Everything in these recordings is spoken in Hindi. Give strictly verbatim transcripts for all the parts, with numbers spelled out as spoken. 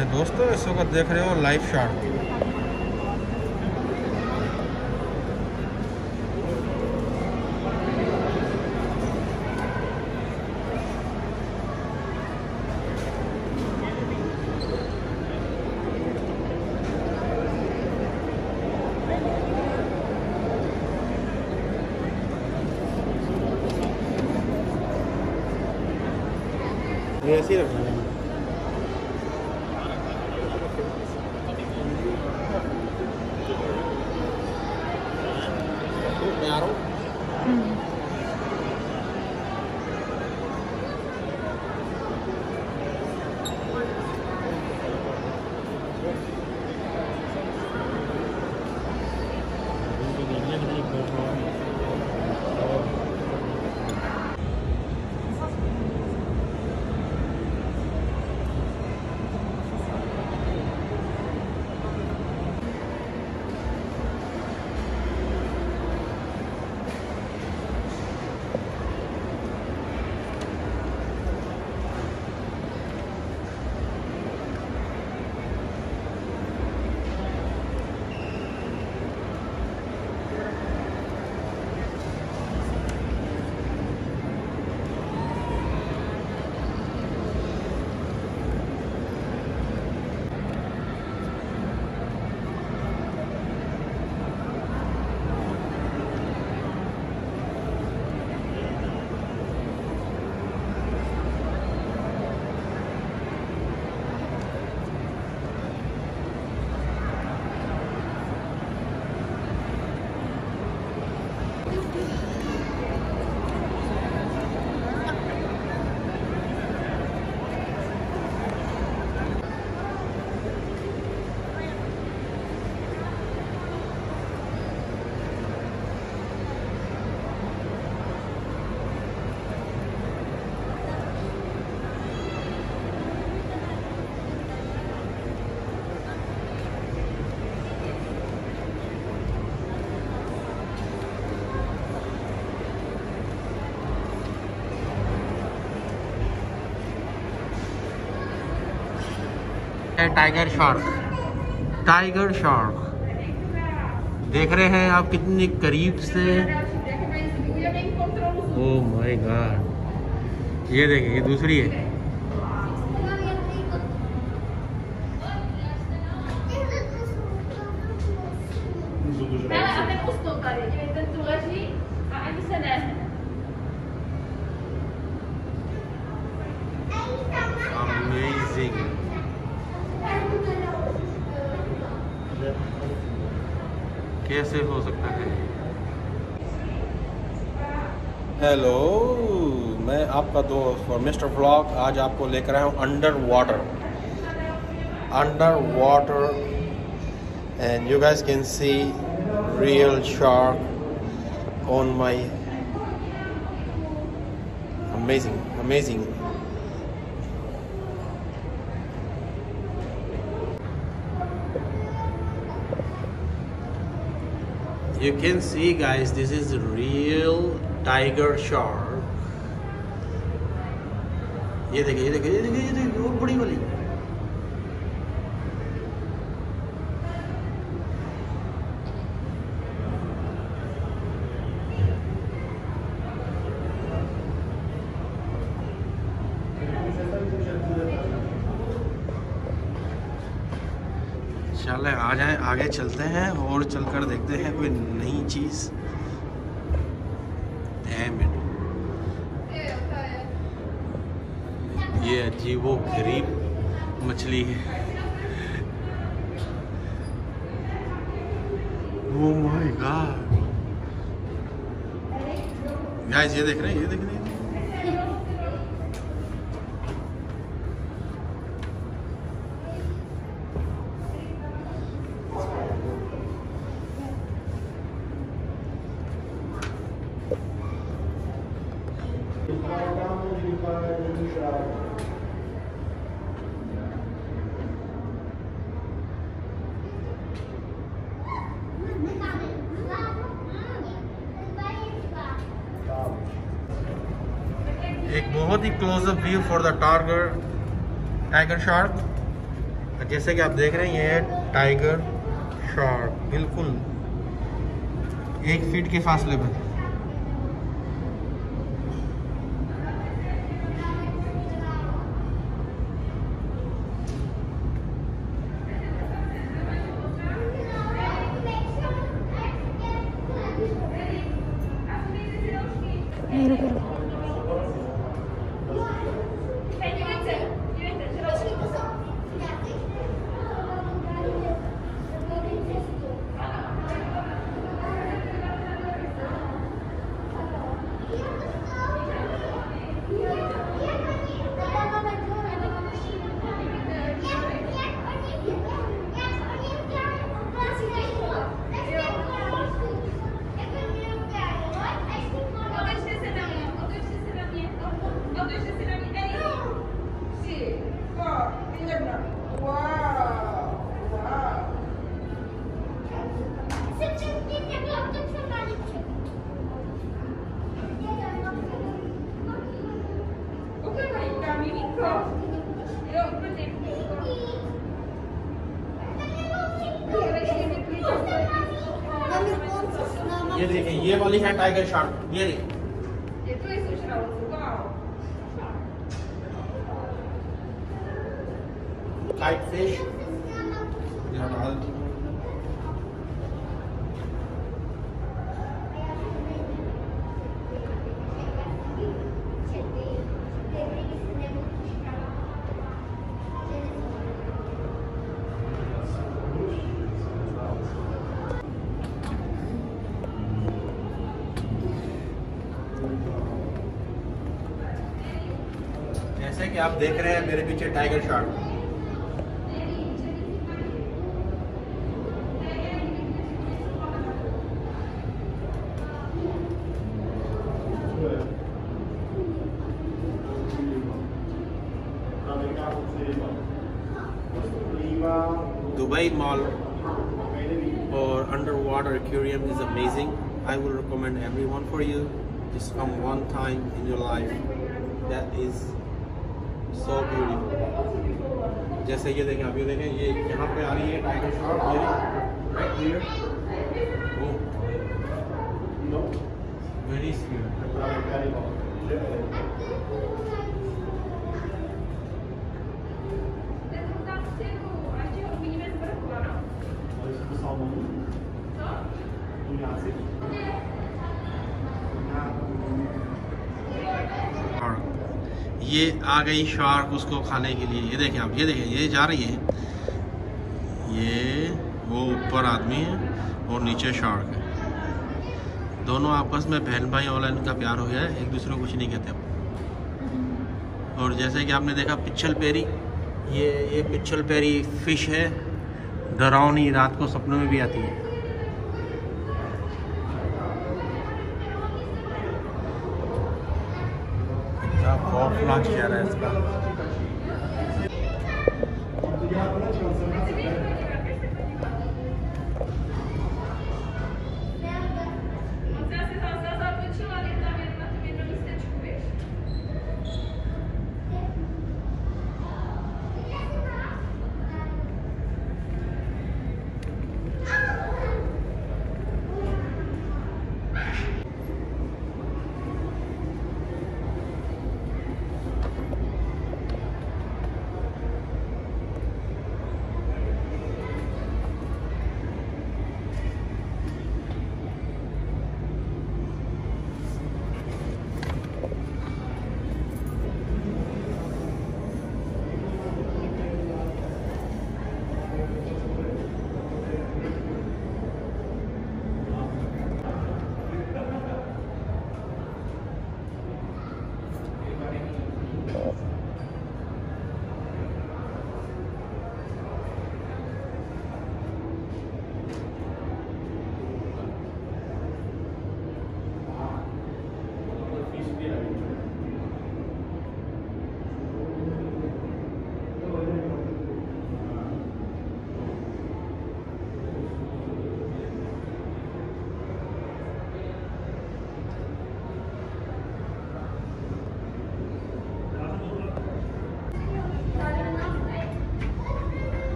मेरे दोस्तों, इस वक्त देख रहे हो लाइव शार्क। ये ऐसे ही रखना है। मैं आ रहा हूँ। टाइगर शार्क, टाइगर शार्क देख रहे हैं आप कितनी करीब से। ओह माय गॉड, ये देखिए, ये दूसरी है। अमेजिंग। कैसे हो सकता है? हेलो, मैं आपका दोस्त और मिस्टर व्लॉग आज आपको लेकर आया हूँ under water, under water and you guys can see real shark on my amazing amazing. You can see guys, this is real tiger shark. ये देखिए, ये देखिए, ये देखिए, ये देखिए, वो बड़ी वाली। चले आ जाए, आगे चलते हैं और चलकर देखते हैं कोई नई चीज। ये अजीबो गरीब मछली है। ओह माय गॉड गाइस, ये देख रहे हैं, ये देख रहे हैं। एक बहुत ही closeup view for the tiger tiger shark. जैसे कि आप देख रहे हैं ये है टाइगर शार्क, बिल्कुल एक फीट के फासले में। ये देखिए ये वाली है टाइगर शार्क, ये देखिए काइट फिश। जैसे कि आप देख रहे हैं मेरे पीछे tiger shark. Dubai Mall or underwater aquarium is amazing. I will recommend everyone for you. Just come one time in your life. That is so beautiful. जैसे ये देखें, आप ये देखें, ये यहाँ पे आ रही है टाइगर शार्क, ये right here. Oh, no, very scary. ये आ गई शार्क उसको खाने के लिए। ये देखें आप, ये देखें, ये जा रही है, ये वो ऊपर आदमी है और नीचे शार्क है। दोनों आपस में बहन भाई वाला इनका प्यार हो गया है, एक दूसरे को कुछ नहीं कहते। और जैसे कि आपने देखा पिच्छल पेरी, ये ये पिच्छल पेरी फिश है, डरावनी, रात को सपनों में भी आती है। खौफनाक चेहरा है इसका।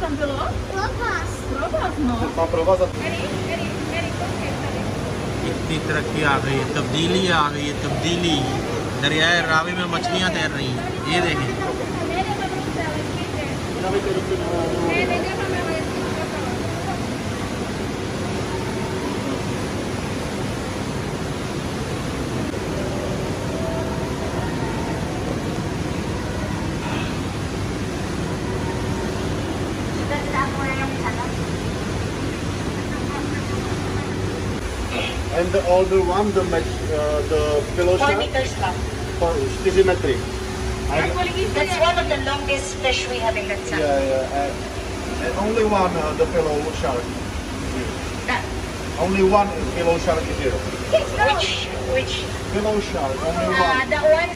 one below? Propas. Propas, no. हाँ प्रवास Very, very, very complicated. इतनी तरक्की आ गई है, तब्दीली आ गई है, तब्दीली। दरियाए रावी में मछलियाँ तैर रही हैं, ये देखें। And the older one, the match, uh, the pillow Four shark, meters long. for symmetry. Actually, That's one of the longest fish we have in that side. Yeah, yeah. And, and only one, uh, the pillow shark. That, Only one pillow shark is here. which, which, Pillow shark, only uh, one. the one.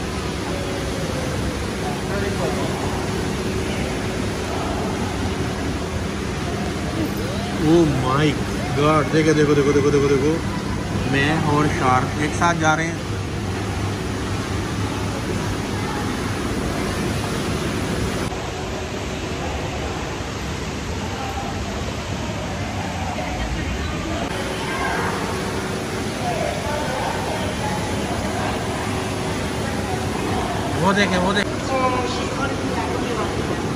Oh my god, देखो देखो देखो देखो देखो देखो मैं और शार्क एक साथ जा रहे हैं। वो देखें वो देखें So she's only the only one.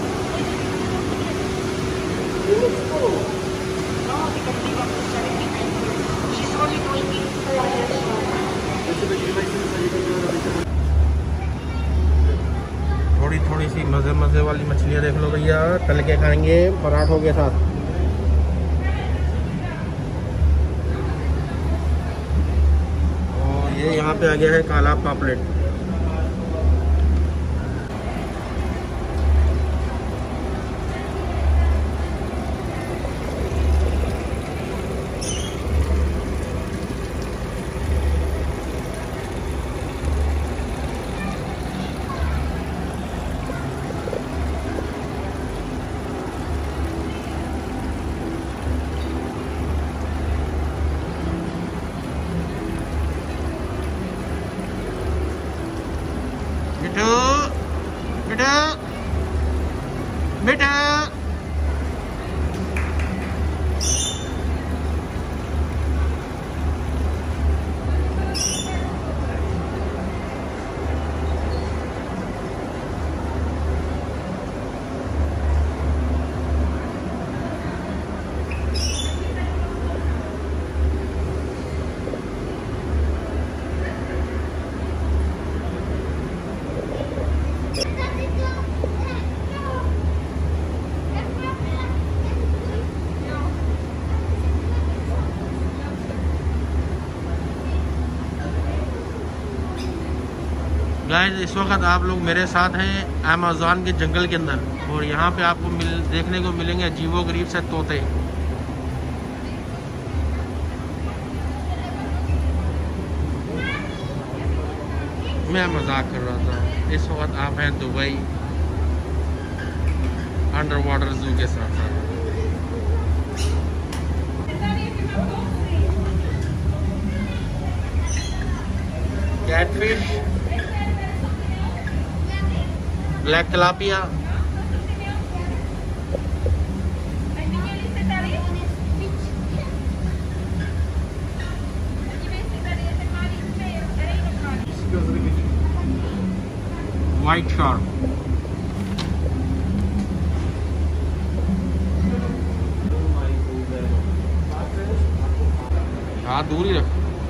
No, because we want to seventy-nine years. She's only twenty-four years old. थोड़ी थोड़ी सी मज़े मज़े वाली मछलियाँ देख लो भैया, तल के खाएंगे पराठों के साथ। और ये यहाँ पे आ गया है काला पापलेट। बेटा बेटा बेटा गाइस, इस वक्त आप लोग मेरे साथ हैं अमेज़न के जंगल के अंदर, और यहाँ पे आपको मिल देखने को मिलेंगे अजीबो गरीब से तोते। मैं मजाक कर रहा था। इस वक्त आप हैं दुबई अंडर वाटर जू के साथ साथ। Catfish, black tilapia, white shark, हाथ दूर ही रख।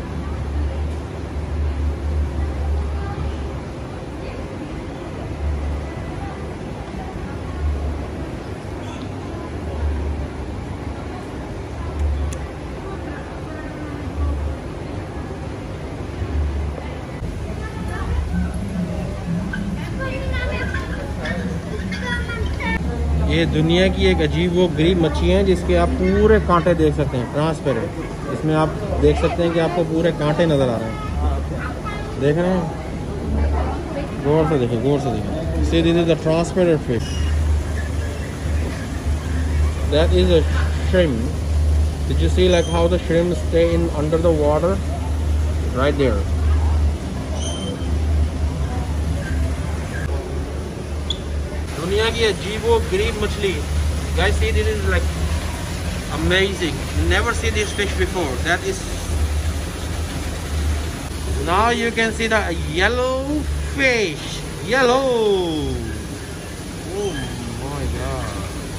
ये दुनिया की एक अजीब वो गरीब मच्छी है जिसके आप पूरे कांटे देख सकते हैं, ट्रांसपेरेंट। इसमें आप देख सकते हैं कि आपको पूरे कांटे नज़र आ रहे हैं। देख रहे हैं, गौर से देखिए, गौर से देखिए। See this is the transparent fish, that is a shrimp. Did you see like how the shrimp stay in under the water? Right there. दुनिया की अजीबो गरीब मछली Guys, see, this is like amazing. Never see this fish before. That is. Now you can see the yellow fish. Yellow. Oh my god.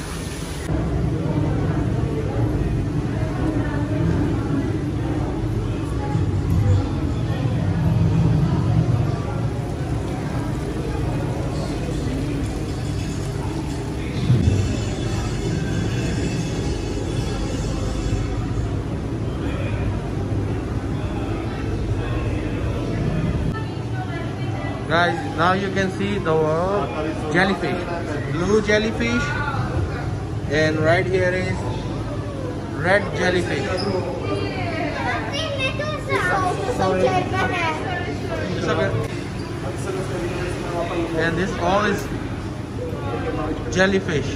Guys, now you can see the uh, jellyfish, blue jellyfish, and right here is red jellyfish. It's okay. And this all is jellyfish.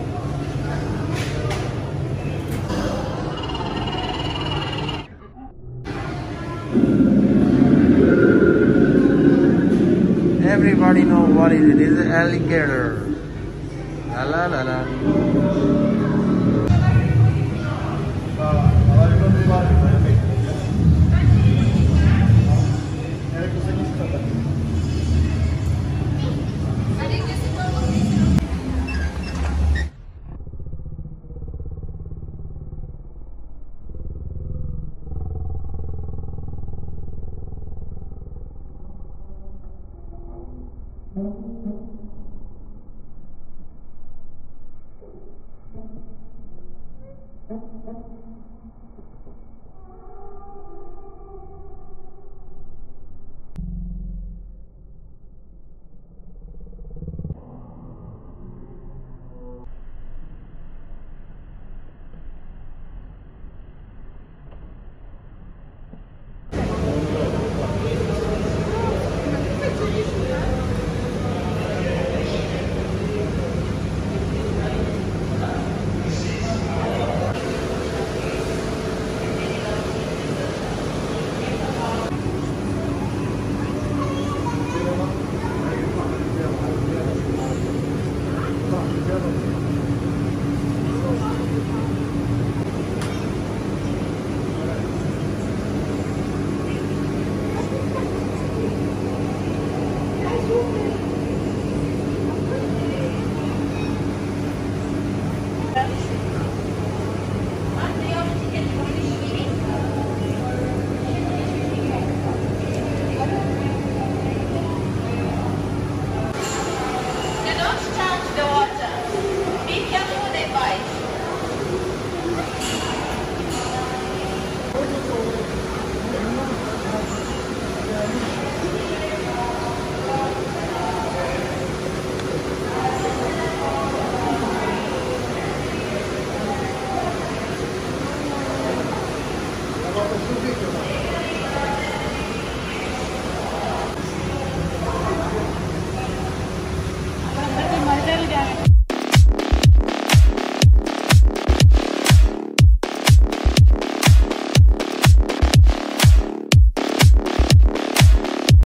Everybody know what is it? It's an alligator. La la la la.